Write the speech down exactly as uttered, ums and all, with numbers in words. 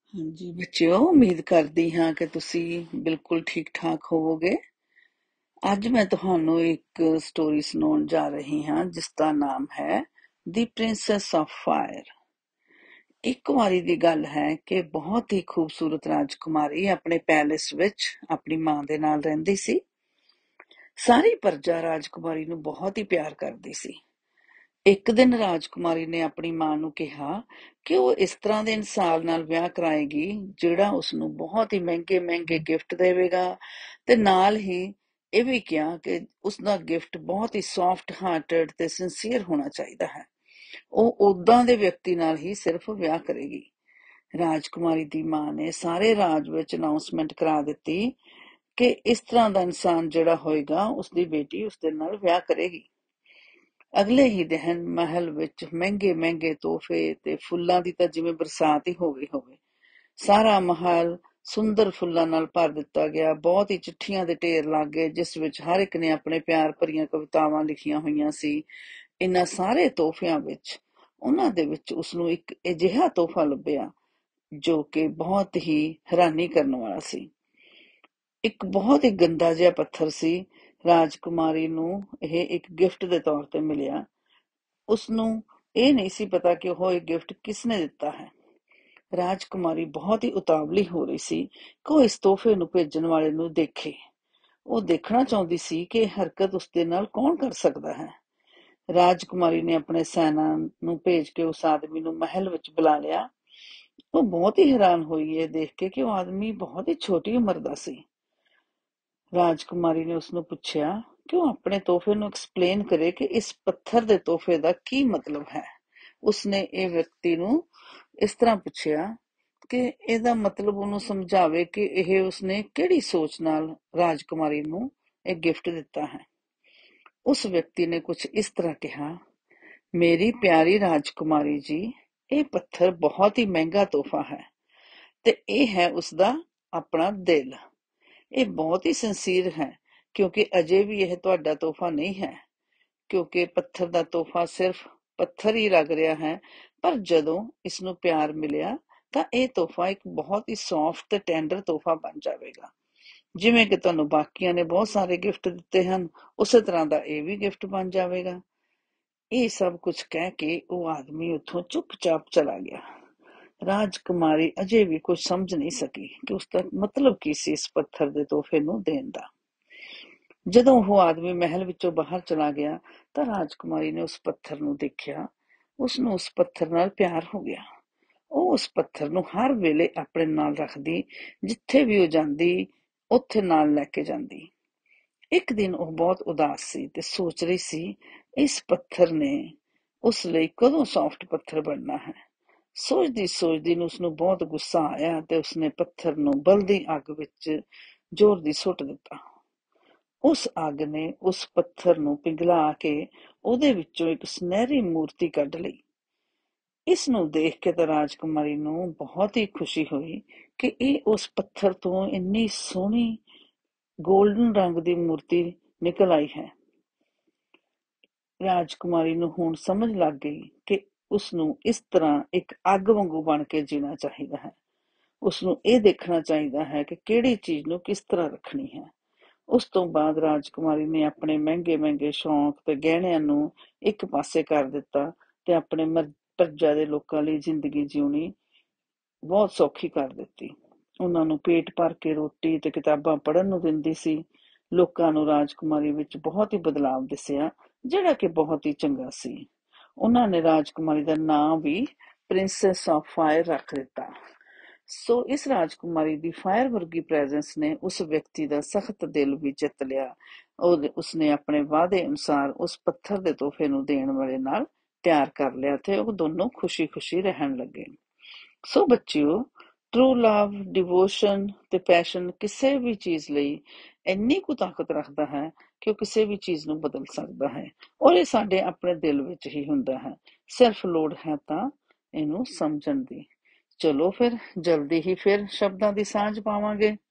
ਹਾਂਜੀ ਬੱਚਿਓ, ਉਮੀਦ ਕਰਦੀ ਹਾਂ ਕਿ ਤੁਸੀਂ ਬਿਲਕੁਲ ਠੀਕ ਠਾਕ ਹੋਵੋਗੇ। ਅੱਜ ਮੈਂ ਤੁਹਾਨੂੰ ਇੱਕ ਸਟੋਰੀ ਸੁਣਾਉਣ ਜਾ ਰਹੀ ਹਾਂ ਜਿਸ ਦਾ ਨਾਮ ਹੈ ਦੀ ਪ੍ਰਿੰਸੈਸ ਆਫ ਫਾਇਰ। ਇੱਕ ਵਾਰੀ ਦੀ ਗੱਲ ਹੈ ਕਿ ਬਹੁਤ ਹੀ ਖੂਬਸੂਰਤ ਰਾਜਕੁਮਾਰੀ ਆਪਣੇ ਪੈਲੇਸ ਵਿੱਚ ਆਪਣੀ ਮਾਂ ਦੇ ਨਾਲ ਰਹਿੰਦੀ ਸੀ। ਸਾਰੀ ਪਰਜਾ ਰਾਜਕੁਮਾਰੀ ਨੂੰ ਬਹੁਤ ਹੀ ਪਿਆਰ ਕਰਦੀ ਸੀ। ਇੱਕ ਦਿਨ ਰਾਜਕੁਮਾਰੀ ਨੇ ਆਪਣੀ ਮਾਂ ਨੂੰ ਕਿਹਾ ਕਿ ਉਹ ਇਸ ਤਰ੍ਹਾਂ ਦੇ ਇਨਸਾਨ ਨਾਲ ਵਿਆਹ ਕਰਾਏਗੀ ਜਿਹੜਾ ਉਸਨੂੰ ਬਹੁਤ ਹੀ ਮਹਿੰਗੇ ਮਹਿੰਗੇ ਗਿਫਟ ਦੇਵੇਗਾ, ਤੇ ਨਾਲ ਹੀ ਇਹ ਵੀ ਕਿਹਾ ਕਿ ਉਸਦਾ ਗਿਫਟ ਬਹੁਤ ਹੀ ਸੌਫਟ ਹਾਰਟਡ ਤੇ ਸਿੰਸੀਅਰ ਹੋਣਾ ਚਾਹੀਦਾ ਹੈ। ਉਹ ਉਦਾਂ ਦੇ ਵਿਅਕਤੀ ਨਾਲ ਹੀ ਸਿਰਫ ਵਿਆਹ ਕਰੇਗੀ। ਰਾਜਕੁਮਾਰੀ ਦੀ ਮਾਂ ਨੇ ਸਾਰੇ ਰਾਜ ਵਿੱਚ ਅਨਾਉਂਸਮੈਂਟ ਕਰਾ ਦਿੱਤੀ ਕਿ ਇਸ ਤਰ੍ਹਾਂ ਦਾ ਇਨਸਾਨ ਜਿਹੜਾ ਹੋਏਗਾ ਉਸਦੀ ਬੇਟੀ ਉਸਦੇ ਨਾਲ ਵਿਆਹ ਕਰੇਗੀ। ਅਗਲੇ ਹੀ ਦਿਨ ਮਹਿਲ ਵਿੱਚ ਮਹਿੰਗੇ ਮਹਿੰਗੇ ਤੋਹਫੇ ਤੇ ਫੁੱਲਾਂ ਦੀ ਤਾਂ ਜਿਵੇਂ ਬਰਸਾਤ ਹੀ ਹੋ ਗਈ ਹੋਵੇ। ਸਾਰਾ ਮਹਿਲ ਸੁੰਦਰ ਫੁੱਲਾਂ ਨਾਲ ਭਰ ਦਿੱਤਾ ਗਿਆ। ਬਹੁਤ ਹੀ ਚਿੱਠੀਆਂ ਦੇ ਢੇਰ ਲੱਗ ਗਏ ਜਿਸ ਵਿੱਚ ਹਰ ਇੱਕ ਨੇ ਆਪਣੇ ਪਿਆਰ ਭਰੀਆਂ ਕਵਿਤਾਵਾਂ ਲਿਖੀਆਂ ਹੋਈਆਂ ਸੀ। ਇਹਨਾਂ ਸਾਰੇ ਤੋਹਫਿਆਂ ਵਿੱਚ ਉਹਨਾਂ ਦੇ ਵਿੱਚ ਉਸਨੂੰ ਇੱਕ ਅਜਿਹਾ ਤੋਹਫਾ ਲੱਭਿਆ ਜੋ ਕਿ ਬਹੁਤ ਹੀ ਹੈਰਾਨੀ ਕਰਨ ਵਾਲਾ ਸੀ। ਇੱਕ ਬਹੁਤ ਹੀ ਗੰਦਾ ਜਿਹਾ ਪੱਥਰ ਸੀ। ਰਾਜਕੁਮਾਰੀ ਨੂੰ ਇਹ ਇੱਕ ਗਿਫਟ ਦੇ ਤੌਰ ਤੇ ਮਿਲਿਆ। ਉਸਨੂੰ ਇਹ ਨਹੀਂ ਸੀ ਪਤਾ ਕਿ ਉਹ ਇਹ ਗਿਫਟ ਕਿਸਨੇ ਦਿੱਤਾ ਹੈ। ਰਾਜਕੁਮਾਰੀ ਬਹੁਤ ਹੀ ਉਤਾਵਲੀ ਹੋ ਰਹੀ ਸੀ ਕਿ ਉਹ ਇਸ ਤੋਹਫੇ ਨੂੰ ਭੇਜਣ ਵਾਲੇ ਨੂੰ ਦੇਖੇ। ਉਹ ਦੇਖਣਾ ਚਾਹੁੰਦੀ ਸੀ ਕਿ ਇਹ ਹਰਕਤ ਉਸਦੇ ਨਾਲ ਕੌਣ ਕਰ ਸਕਦਾ ਹੈ। ਰਾਜਕੁਮਾਰੀ ਨੇ ਆਪਣੇ ਸੈਨਾ ਨੂੰ ਭੇਜ ਕੇ ਉਸ ਆਦਮੀ ਨੂੰ ਮਹਿਲ ਵਿੱਚ ਬੁਲਾ ਲਿਆ। ਉਹ ਬਹੁਤ ਹੀ ਹੈਰਾਨ ਹੋਈ ਇਹ ਦੇਖ ਕੇ ਕਿ ਉਹ ਆਦਮੀ ਬਹੁਤ ਹੀ ਛੋਟੀ ਉਮਰ ਦਾ ਸੀ। ਰਾਜਕੁਮਾਰੀ ਨੇ ਉਸਨੂੰ ਪੁੱਛਿਆ ਕਿ ਉਹ ਆਪਣੇ ਤੋਹਫੇ ਨੂੰ ਐਕਸਪਲੇਨ ਕਰੇ ਕਿ ਇਸ ਪੱਥਰ ਦੇ ਤੋਹਫੇ ਦਾ ਕੀ ਮਤਲਬ ਹੈ। ਉਸਨੇ ਇਹ ਵਿਅਕਤੀ ਨੂੰ ਇਸ ਤਰ੍ਹਾਂ ਪੁੱਛਿਆ ਕਿ ਇਹਦਾ ਮਤਲਬ ਉਹਨੂੰ ਸਮਝਾਵੇ ਕਿ ਇਹ ਉਸਨੇ ਕਿਹੜੀ ਸੋਚ ਨਾਲ ਰਾਜਕੁਮਾਰੀ ਨੂੰ ਇਹ ਗਿਫਟ ਦਿੱਤਾ ਹੈ। ਉਸ ਵਿਅਕਤੀ ਨੇ ਕੁਝ ਇਸ ਤਰ੍ਹਾਂ ਕਿਹਾ, ਮੇਰੀ ਪਿਆਰੀ ਰਾਜਕੁਮਾਰੀ ਜੀ, ਇਹ ਪੱਥਰ ਬਹੁਤ ਹੀ ਮਹਿੰਗਾ ਤੋਹਫਾ ਹੈ ਤੇ ਇਹ ਹੈ ਉਸਦਾ ਆਪਣਾ ਦਿਲ। ਇਹ ਬਹੁਤ ਹੀ ਸਿੰਸੀਅਰ ਹੈ ਕਿਉਂਕਿ ਅਜੇ ਵੀ ਇਹ ਤੁਹਾਡਾ ਤੋਹਫਾ ਨਹੀਂ ਹੈ, ਕਿਉਂਕਿ ਪੱਥਰ ਦਾ ਤੋਹਫਾ ਸਿਰਫ ਪੱਥਰ ਹੀ ਲੱਗ ਰਿਹਾ ਹੈ। ਪਰ ਜਦੋਂ ਇਸਨੂੰ ਪਿਆਰ ਮਿਲਿਆ ਤਾਂ ਇਹ ਤੋਹਫਾ ਇੱਕ ਬਹੁਤ ਹੀ ਸੌਫਟ ਤੇ ਟੈਂਡਰ ਤੋਹਫਾ ਬਣ ਜਾਵੇਗਾ। ਜਿਵੇਂ ਕਿ ਤੁਹਾਨੂੰ ਬਾਕੀਆਂ ਨੇ ਬਹੁਤ ਸਾਰੇ ਗਿਫਟ ਦਿੱਤੇ ਹਨ, ਉਸੇ ਤਰ੍ਹਾਂ ਦਾ ਇਹ ਵੀ ਗਿਫਟ ਬਣ ਜਾਵੇਗਾ। ਇਹ ਸਭ ਕੁਝ ਕਹਿ ਕੇ ਉਹ ਆਦਮੀ ਉੱਥੋਂ ਚੁੱਪਚਾਪ ਚਲਾ ਗਿਆ। ਰਾਜਕੁਮਾਰੀ ਅਜੇ ਵੀ ਕੁਝ ਸਮਝ ਨਹੀਂ ਸਕੀ ਕਿ ਉਸਦਾ ਮਤਲਬ ਕੀ ਸੀ ਇਸ ਪੱਥਰ ਦੇ ਤੋਹਫੇ ਨੂੰ ਦੇਣ ਦਾ। ਜਦੋਂ ਉਹ ਆਦਮੀ ਮਹਿਲ ਵਿੱਚੋਂ ਬਾਹਰ ਚਲਾ ਗਿਆ ਤਾਂ ਰਾਜਕੁਮਾਰੀ ਨੇ ਉਸ ਪੱਥਰ ਨੂੰ ਦੇਖਿਆ। ਉਸਨੂੰ ਉਸ ਪੱਥਰ ਨਾਲ ਪਿਆਰ ਹੋ ਗਿਆ। ਉਹ ਉਸ ਪੱਥਰ ਨੂੰ ਹਰ ਵੇਲੇ ਆਪਣੇ ਨਾਲ ਰੱਖਦੀ, ਜਿੱਥੇ ਵੀ ਉਹ ਜਾਂਦੀ ਉੱਥੇ ਨਾਲ ਲੈ ਕੇ ਜਾਂਦੀ। ਇੱਕ ਦਿਨ ਉਹ ਬਹੁਤ ਉਦਾਸ ਸੀ ਤੇ ਸੋਚ ਰਹੀ ਸੀ ਇਸ ਪੱਥਰ ਨੇ ਉਸ ਲਈ ਕਦੋਂ ਸੌਫਟ ਪੱਥਰ ਬਣਨਾ ਹੈ। ਸੋਚਦੀ ਸੋਚਦੀ ਨੂੰ ਉਸਨੂੰ ਬਹੁਤ ਗੁੱਸਾ ਆਇਆ ਤੇ ਉਸਨੇ ਪੱਥਰ ਨੂੰ ਬਲਦੀ ਅੱਗ ਵਿੱਚ ਜ਼ੋਰ ਦੀ ਸੁੱਟ ਦਿੱਤਾ। ਉਸ ਅੱਗ ਨੇ ਉਸ ਪੱਥਰ ਨੂੰ ਪਿਘਲਾ ਕੇ ਉਹਦੇ ਵਿੱਚੋਂ ਇੱਕ ਸੁਨਹਿਰੀ ਮੂਰਤੀ ਕੱਢ ਲਈ। ਇਸ ਨੂੰ ਦੇਖ ਕੇ ਤਾਂ ਰਾਜਕੁਮਾਰੀ ਨੂੰ ਬਹੁਤ ਹੀ ਖੁਸ਼ੀ ਹੋਈ ਕਿ ਇਹ ਉਸ ਪੱਥਰ ਤੋਂ ਇੰਨੀ ਸੋਹਣੀ ਗੋਲਡਨ ਰੰਗ ਦੀ ਮੂਰਤੀ ਨਿਕਲ ਆਈ ਹੈ। ਰਾਜਕੁਮਾਰੀ ਨੂੰ ਹੁਣ ਸਮਝ ਲੱਗ ਗਈ ਕਿ ਉਸਨੂੰ ਇਸ ਤਰ੍ਹਾਂ ਇੱਕ ਅੱਗ ਵਾਂਗੂ ਬਣ ਕੇ ਜੀਣਾ ਚਾਹੀਦਾ ਹੈ। ਉਸਨੂੰ ਇਹ ਦੇਖਣਾ ਚਾਹੀਦਾ ਹੈ ਕਿ ਕਿਹੜੀ ਚੀਜ਼ ਨੂੰ ਕਿਸ ਤਰ੍ਹਾਂ ਰੱਖਣੀ ਹੈ। ਉਸ ਤੋਂ ਬਾਅਦ ਰਾਜਕੁਮਾਰੀ ਨੇ ਆਪਣੇ ਮਹਿੰਗੇ ਮਹਿੰਗੇ ਸ਼ੌਂਕ ਤੇ ਗਹਿਣਿਆਂ ਨੂੰ ਇੱਕ ਪਾਸੇ ਕਰ ਦਿੱਤਾ ਤੇ ਆਪਣੇ ਪਰਜਾ ਦੇ ਲੋਕਾਂ ਲਈ ਜ਼ਿੰਦਗੀ ਜਿਉਣੀ ਬਹੁਤ ਸੌਖੀ ਕਰ ਦਿੱਤੀ। ਉਹਨਾਂ ਨੂੰ ਪੇਟ ਭਰ ਕੇ ਰੋਟੀ ਤੇ ਕਿਤਾਬਾਂ ਪੜ੍ਹਨ ਨੂੰ ਦਿੰਦੀ ਸੀ। ਲੋਕਾਂ ਨੂੰ ਰਾਜਕੁਮਾਰੀ ਵਿੱਚ ਬਹੁਤ ਹੀ ਬਦਲਾਵ ਦਿਸਿਆ, ਜਿਹੜਾ ਕਿ ਬਹੁਤ ਹੀ ਚੰਗਾ ਸੀ। ਉਹਨਾਂ ਨੇ ਰਾਜਕੁਮਾਰੀ ਦਾ ਨਾਂ ਵੀ ਪ੍ਰਿੰਸੈਸ ਆਫ ਫਾਇਰ ਰੱਖ ਦਿੱਤਾ। ਸੋ ਇਸ ਰਾਜਕੁਮਾਰੀ ਦੀ ਫਾਇਰ ਵਰਗੀ ਪ੍ਰੈਜ਼ੈਂਸ ਨੇ ਉਸ ਵਿਅਕਤੀ ਦਾ ਸਖਤ ਦਿਲ ਵੀ ਜਿੱਤ ਲਿਆ। ਉਸਨੇ ਆਪਣੇ ਵਾਅਦੇ ਅਨੁਸਾਰ ਉਸ ਪੱਥਰ ਦੇ ਤੋਹਫੇ ਨੂੰ ਦੇਣ ਵਾਲੇ ਨਾਲ ਪਿਆਰ ਕਰ ਲਿਆ ਤੇ ਉਹ ਦੋਨੋਂ ਖੁਸ਼ੀ ਖੁਸ਼ੀ ਰਹਿਣ ਲੱਗੇ। ਸੋ ਬੱਚਿਓ, ਟਰੂ ਲਵ, ਡਿਵੋਸ਼ਨ ਤੇ ਪੈਸ਼ਨ ਕਿਸੇ ਵੀ ਚੀਜ਼ ਲਈ ਇੰਨੀ ਕੁ ਤਾਕਤ ਰੱਖਦਾ ਹੈ ਕਿ ਉਹ ਕਿਸੇ ਵੀ ਚੀਜ਼ ਨੂੰ ਬਦਲ ਸਕਦਾ ਹੈ, ਔਰ ਇਹ ਸਾਡੇ ਆਪਣੇ ਦਿਲ ਵਿੱਚ ਹੀ ਹੁੰਦਾ ਹੈ। ਸਿਰਫ ਲੋੜ ਹੈ ਤਾਂ ਇਹਨੂੰ ਸਮਝਣ ਦੀ। ਚਲੋ ਫਿਰ ਜਲਦੀ ਹੀ ਫਿਰ ਸ਼ਬਦਾਂ ਦੀ ਸਾਂਝ ਪਾਵਾਂਗੇ।